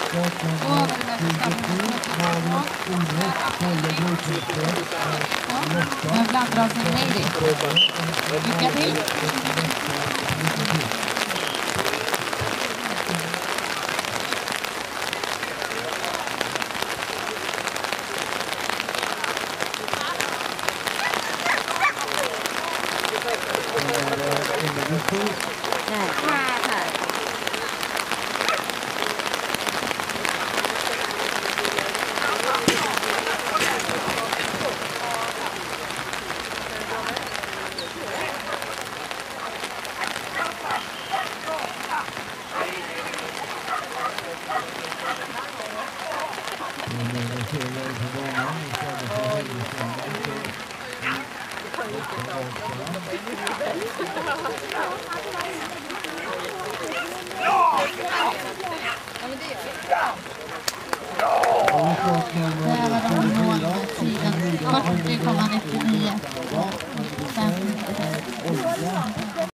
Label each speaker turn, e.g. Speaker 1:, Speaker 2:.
Speaker 1: Men blandar av sin lady. Lycka till! Där var de mål med tiden 40,99.